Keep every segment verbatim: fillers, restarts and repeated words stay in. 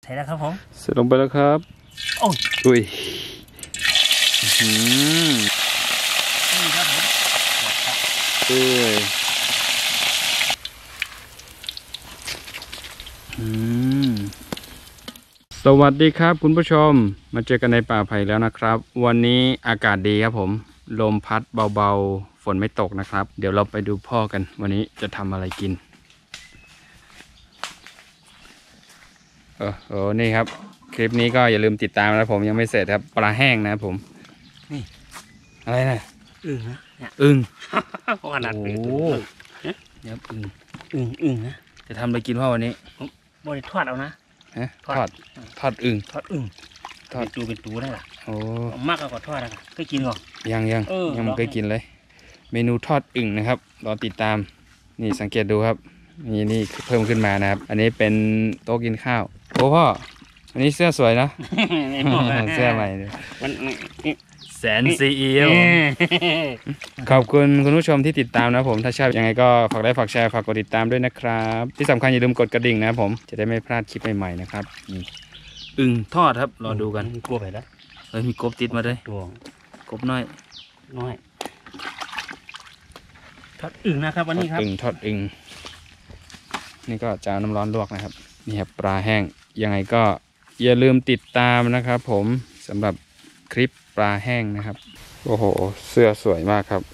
ใส่แล้วครับผมเสร็จลงไปแล้วครับโอ้ยอุ้ยอืมนี่ครับผมเอ้ยอืมสวัสดีครับคุณผู้ชมมาเจอกันในป่าไผ่แล้วนะครับวันนี้อากาศดีครับผมลมพัดเบาๆฝนไม่ตกนะครับเดี๋ยวเราไปดูพ่อกันวันนี้จะทำอะไรกินเออโอ้นี่ครับคลิปนี้ก็อย่าลืมติดตามนะผมยังไม่เสร็จครับปลาแห้งนะครับผมนี่อะไรนะอึ่งนะเนี่ยอึ่งขนาดโอ้โหเนี่ยอึ่งอึ่งอึ่งนะจะทำอะไรกินพ่อวันนี้บริทอดเอานะทอดทอดอึ่งทอดอึ่งทอดตูเป็นตูได้หรอโอ้มากกว่าทอดนะเคยกินหรอยังยังยังไม่เคยกินเลยเมนูทอดอึ่งนะครับรอติดตามนี่สังเกตดูครับนี่นี่เพิ่มขึ้นมานะครับอันนี้เป็นโต๊ะกินข้าวโอ้พ่อวันนี้เสื้อสวยนะเสื้อใหม่เลยแสนซีอิ๊วขอบคุณคุณผู้ชมที่ติดตามนะผมถ้าชอบยังไงก็ฝากไลค์ฝากแชร์ฝากกดติดตามด้วยนะครับที่สำคัญอย่าลืมกดกระดิ่งนะผมจะได้ไม่พลาดคลิปใหม่ๆนะครับนี่อึ่งทอดครับรอดูกันกลัวไปแล้วเฮ้ยมีกบติดมาด้วยกบน้อยน้อยทอดอึ่งนะครับวันนี้ครับอึ่งทอดอึ่งนี่ก็จะน้ำร้อนลวกนะครับนี่ครับปลาแห้งยังไงก็อย่าลืมติดตามนะครับผมสำหรับคลิปปลาแห้งนะครับโอ้โหเสื้อสวยมากครับ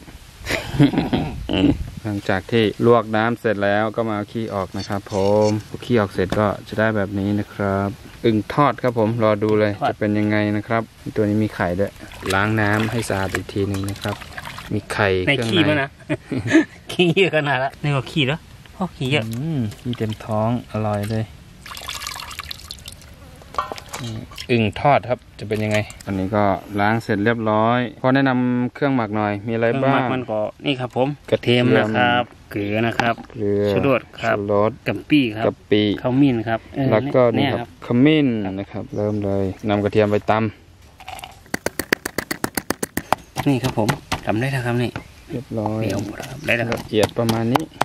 หลังจากที่ลวกน้ำเสร็จแล้วก็มาเอาขี้ออกนะครับผมขี้ออกเสร็จก็จะได้แบบนี้นะครับอึ่งทอดครับผมรอดูเลยจะเป็นยังไงนะครับตัวนี้มีไข่ด้วยล้างน้ำให้สะอาดอีกทีหนึ่งนะครับมีไข่เครื่องในนะขี้เยอะขนาดละนี่ก็ขี้แล้วโอ้ขี้เยอะขี้เต็มท้องอร่อยเลยอึ่งทอดครับจะเป็นยังไงอันนี้ก็ล้างเสร็จเรียบร้อยพอแนะนำเครื่องหมักหน่อยมีอะไรบ้างมันก็นี่ครับผมกระเทียมนะครับเกลือนะครับเกลือชูรสครับชูรสกะปิครับกะปิขมิ้นครับแล้วก็นี่ครับขมิ้นนะครับเริ่มเลยนำกระเทียมไปตำนี่ครับผมทำได้แล้วครับนี่เรียบร้อยเดี๋ยวหมดครับได้แล้วครับละเอียดประมาณนี้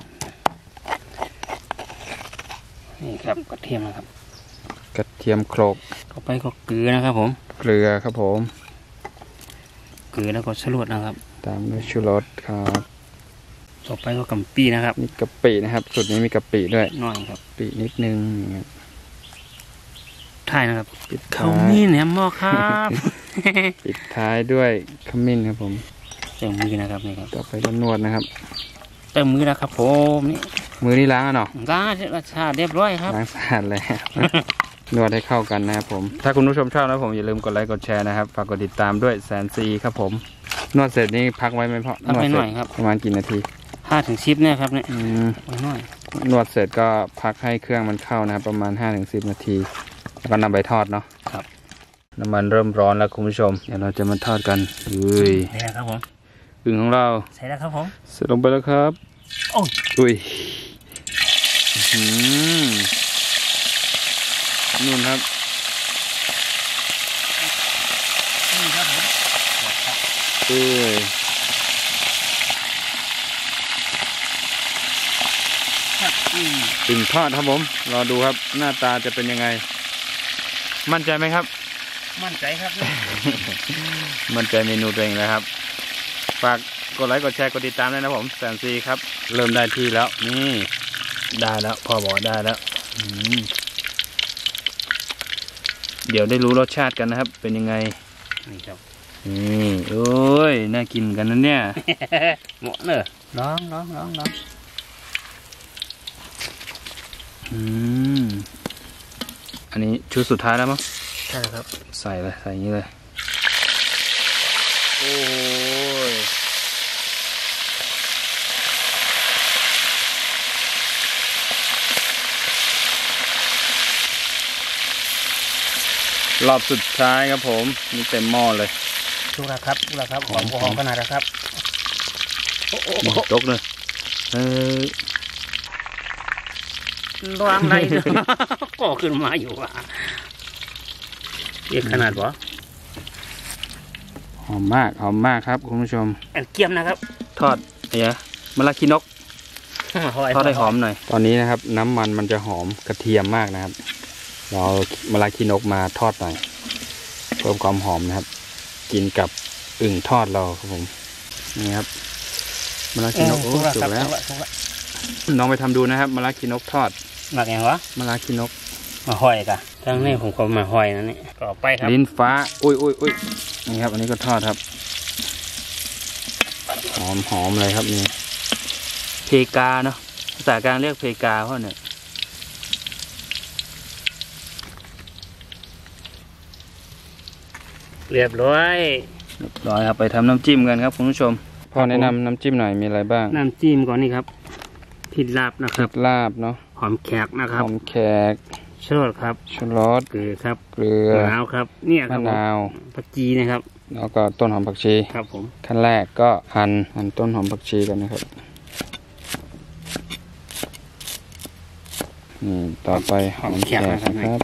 นี่ครับกระเทียมนะครับกระเทียมโขลกต่อไปก็เกลือนะครับผมเกลือครับผมเกลือแล้วก็ชูรสนะครับตามด้วยชูรสครับต่อไปก็กะปินะครับมีกะปินะครับสูตรนี้มีกะปิด้วยน้อยครับปินิดนึงอย่างเงี้ยท้ายนะครับปิดขมิ้นเนี่ยหม้อครับปิดท้ายด้วยขมิ้นครับผมเติมมือนะครับนี่ครับต่อไปก็นวดนะครับเติมมือนะครับผมนี่มือนี่ล้างอ่ะเนาะล้างสะอาดเรียบร้อยครับล้างสะอาดแล้วนวดให้เข้ากันนะครับผมถ้าคุณผู้ชมชอบนะผมอย่าลืมกดไลค์กดแชร์นะครับฝากกดติดตามด้วยแสนซีครับผมนวดเสร็จนี่พักไว้ไหมพ่อนวดเสร็จประมาณกี่นาทีห้าถึงสิบเนี่ยครับเนี่ยน้อยนวดเสร็จก็พักให้เครื่องมันเข้านะครับประมาณห้าถึงสิบนาทีแล้วก็นำไปทอดเนาะครับน้ำมันเริ่มร้อนแล้วคุณผู้ชมเดี๋ยวเราจะมาทอดกันอุ้ยใส่แล้วครับผมอึ่งของเราใส่แล้วครับผมเสร็จลงไปแล้วครับโอ้อุ้ยนู่นครับนี่ครับผมเอ้ยอึ่งทอดครับผมรอดูครับหน้าตาจะเป็นยังไงมั่นใจไหมครับมั่นใจครับมั่นใจเมนูตัวเองเลยครับฝากกดไลค์กดแชร์กดติดตามด้วยนะผมแสนซีครับเริ่มได้ที่แล้วนี่ได้แล้วพ่อบอกได้แล้วเดี๋ยวได้รู้รสชาติกันนะครับเป็นยังไงนี่ครับนี่โอ้ยน่ากินกันนะเนี่ยเหมาะเนอะร้องร้องร้องร้องอืมอันนี้ชุดสุดท้ายแล้วมั้งใช่ครับใส่เลยใส่อย่างนี้เลยโอ้ยรอบสุดท้ายครับผมนี่เต็มหม้อเลยทุกแล้วครับทุกแล้วครับหอมหอมขนาดนะครับจกเลยเออวางไรก็ขึ้นมาอยู่อ่ะเยอะขนาดวะหอมมากหอมมากครับคุณผู้ชมอันเกี๊ยมนะครับทอดเนี่ยมะละคีนกทอดให้หอมหน่อยตอนนี้นะครับน้ำมันมันจะหอมกระเทียมมากนะครับเรามะระขี้นกมาทอดหน่อยเพิ่มความหอมนะครับกินกับอึ่งทอดเราครับผมนี่ครับมะระขี้นกโอ้สุกแล้วน้องไปทำดูนะครับมะระขี้นกทอดหมักยังวะมะระขี้นกมาห้อยกะทั้งนี้ผมก็มาห้อยนั่นนี่ต่อไปครับลิ้นฟ้าอุ้ยอุ้ยอุ้ยนี่ครับอันนี้ก็ทอดครับหอมหอมเลยครับนี่เพกาเนาะภาษากลางเรียกเพกาเพราะเนี่ยเรียบร้อยเรียบร้อยครับไปทำน้ำจิ้มกันครับคุณผู้ชมพ่อแนะนำน้ำจิ้มหน่อยมีอะไรบ้างน้ำจิ้มก่อนนี่ครับพริกลาบนะคพริรับกลาบเนาะหอมแขกนะครับหอมแขกชูรสครับชูรสเกลือครับเกลือมะนาวครับเนี่ยคมะรับนาวผักจีนะครับแล้วก็ต้นหอมผักชีครับผมขั้นแรกก็หั่นหั่นต้นหอมผักชีกันนะครับนี่ต่อไปหอมแขกนะครับ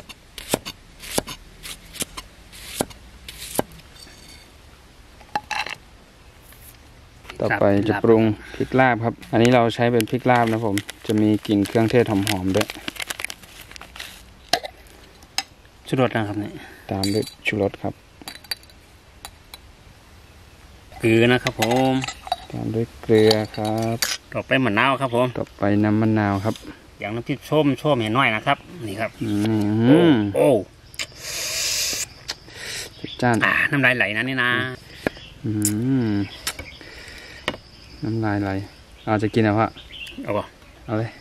ต่อไปจะปรุงพริกลาบครับอันนี้เราใช้เป็นพริกลาบนะผมจะมีกลิ่นเครื่องเทศหอมๆด้วยชูรสนะครับนี่ตามด้วยชูรสครับเกลือนะครับผมตามด้วยเกลือครับต่อไปมะนาวครับผมต่อไปน้ำมะนาวครับอย่างน้ำพริกส้มส้มเห็นน้อยนะครับนี่ครับอืมโอ้จ้านน้ำลายไหลนะนี่นะอืมน้ำลายไหลเอาจะกินเอาปะเอาป่ะเอาเลย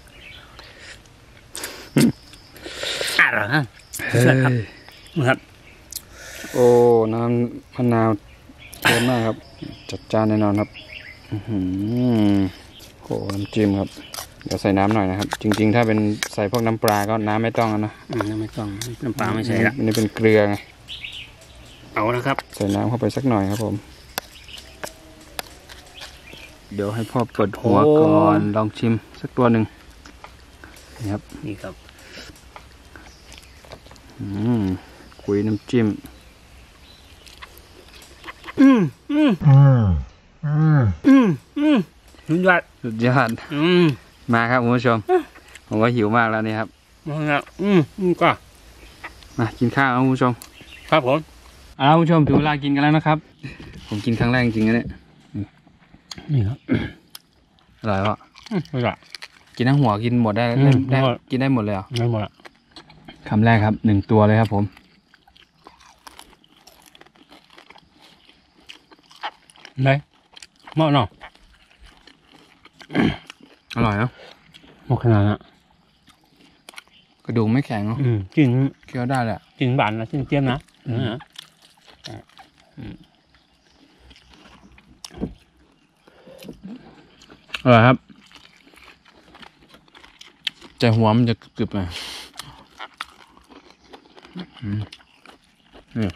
อ่ะเหรอฮะเฮ้ยครับโอ้น้ำมะนาวเยอะมากครับจัดจ้านแน่นอนครับอือโอ้น้ำจิ้มครับเดี๋ยวใส่น้ำหน่อยนะครับจริงๆถ้าเป็นใส่พวกน้ำปลาก็น้ำไม่ต้องนะอืมไม่ต้องน้ำปลาไม่ใช่ละอันนี้เป็นเกลือไงเอานะครับใส่น้ำเข้าไปสักหน่อยครับผมเดี๋ยวให้พ่อเปิดหัวก่อนลองชิมสักตัวหนึ่งนี่ครับนี่ครับอืมคุยน้ำจิ้มอืมอืมอืมอืมอืมอืมสุดยอดสุดยอดอืมมาครับคุณผู้ชมผมว่าหิวมากแล้วนี่ครับมาแล้วอืมอืมก็มากินข้าวครับคุณผู้ชมครับผมเอาคุณผู้ชมถึงเวลากินกันแล้วนะครับผมกินครั้งแรกจริงๆนะเนี่ยนี่ครับอร่อยปะอร่อยกินทั้งหัวกินหมดได้ได้กินได้หมดเลยเหรอได้หมดคำแรกครับหนึ่งตัวเลยครับผมได้เหมาะเนาะอร่อยเนาะเหมาะขนาดนั้นกระดูกไม่แข็งเนาะกินเคี้ยวได้แหละกินบานนะกินเจียมนะอร่อยครับแต่หัวมันจะกรึบๆไงนี่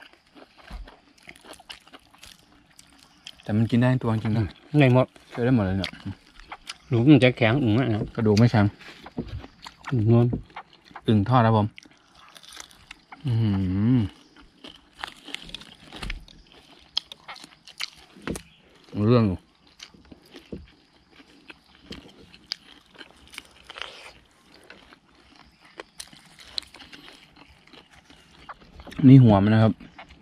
แต่มันกินได้ตัวจริงๆนะได้หมดเคี้ยวได้หมดเลยเนี่ยหนูมันจะแข็งอึ่งนะกระดูกไม่แข็งอึ่งนวลอึ่งทอดครับผมอืมเรื่องอยู่นี่หัวมันนะครับ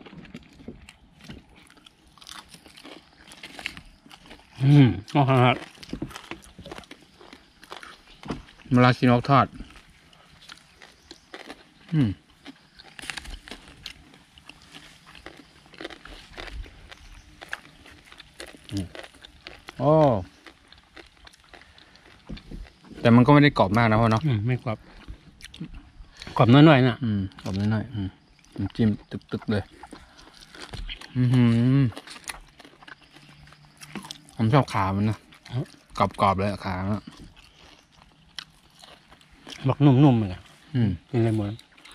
อืมอ๋อครับมะระขี้นกทอดอืมโอ้แต่มันก็ไม่ได้กรอบมากนะพ่อเนาะไม่กรอบกรอบน้อยๆนะอืมกรอบน้อยๆอืมจิ้มตึกๆเลยอือหือผมชอบขามันนะกรอบๆเลยขานะบักนุ่มๆเลยอืมกินอะไรหมด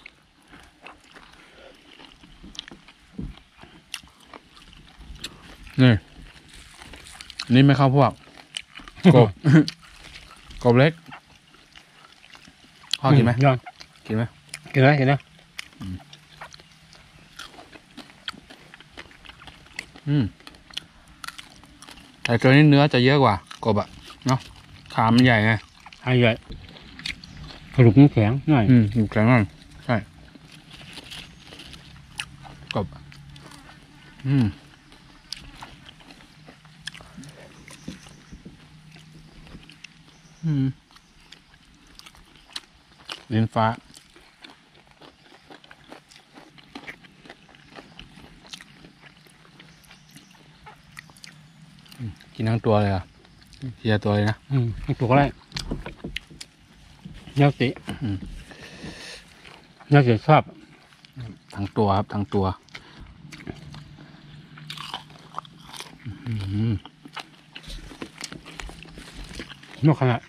นี่นี่ไม่เข้าพวกกบกบเล็กพ่อกินไหมยอดกินไหมกินไหมกินนะอืมแต่ตัวนี้เนื้อจะเยอะกว่ากบอะเนาะขามันใหญ่ไงขาใหญ่กระดูกมันแข็งหน่อยอืมอยู่แข็งมากใช่กรอบอืมอืมลิ้นฟ้ากินทั้งตัวเลยอ่ะเสียตัวเลยนะอืมถูกแล้วยาติยาติชอบทั้งตัวครับทั้งตัวอืมนกขนาด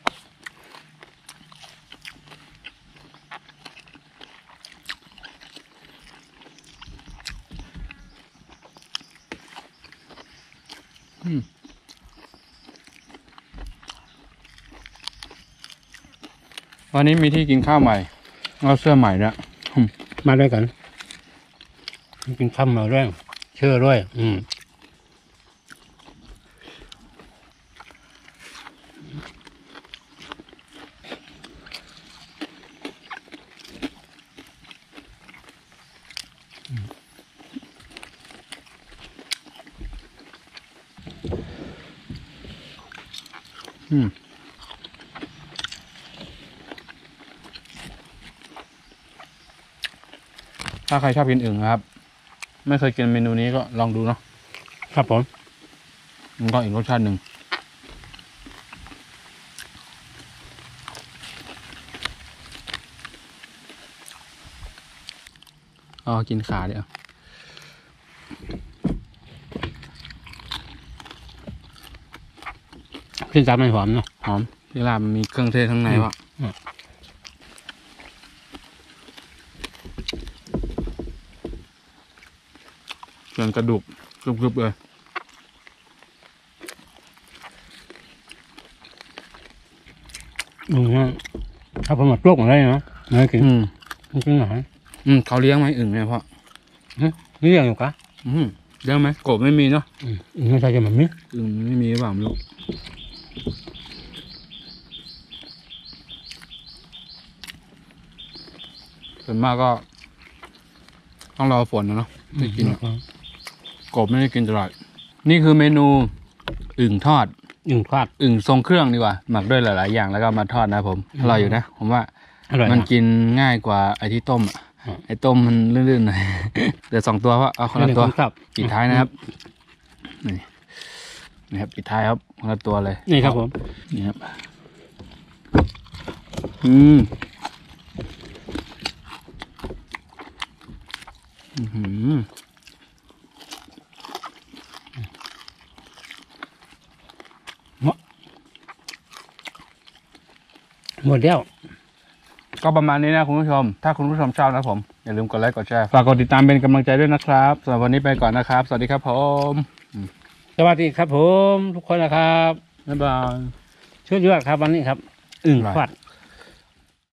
วันนี้มีที่กินข้าวใหม่เอาเสื้อใหม่เนี่ยมาด้วยกันกินข้าวมาด้วยเชื่อด้วยอืมอืมถ้าใครชอบกินอึ่งนะครับไม่เคยกินเมนูนี้ก็ลองดูเนาะครับผมมันก็อีกรสชาติหนึ่งอ๋อกินขาเดี๋ยวขึ้นตามมันหอมเนาะหอมที่ลาบมันมีเครื่องเทศข้างในวะส่วนกระดูกกรุบๆเลยอืมถ้าผมมาปลุกมาได้เนาะไม่กินอืมมันกินหน่อยอืมเขาเลี้ยงไหมอึ่งเนี่ยพ่อนี่อย่างอยู่กะอืมเลี้ยงไหมกบไม่มีเนาะอืมไม่ใช่จะมันมิอึ่งไม่มีหรือเปล่าไม่รู้ส่วนมากก็ต้องรอฝนนะเนาะไม่กินอะกบไม่ได้กินตลอดนี่คือเมนูอึ่งทอดอึ่งทอดอึ่งทรงเครื่องดีกว่าหมักด้วยหลายๆอย่างแล้วก็มาทอดนะผมอร่อยอยู่นะผมว่าอร่อยมันนะกินง่ายกว่าไอ้ที่ต้มอะอืมไอ้ต้มมันลื่นๆหน่อย เดี๋ยวสองตัวเพราะเอาคนละตัวนี่ครับปิดท้ายนะครับนี่นี่ครับปิดท้ายครับคนละตัวเลยนี่ครับผมนี่ครับอืมอื้อหือหมดแล้วก็ประมาณนี้นะคุณผู้ชม ถ้าคุณผู้ชมชอบนะผม อย่าลืมกดไลค์กดแชร์ฝากกดติดตามเป็นกำลังใจด้วยนะครับสำหรับวันนี้ไปก่อนนะครับ สวัสดีครับผมสวัสดีครับผมทุกคนนะครับบ๊ายบายช่วยยอดครับวันนี้ครับ อึ่งทอด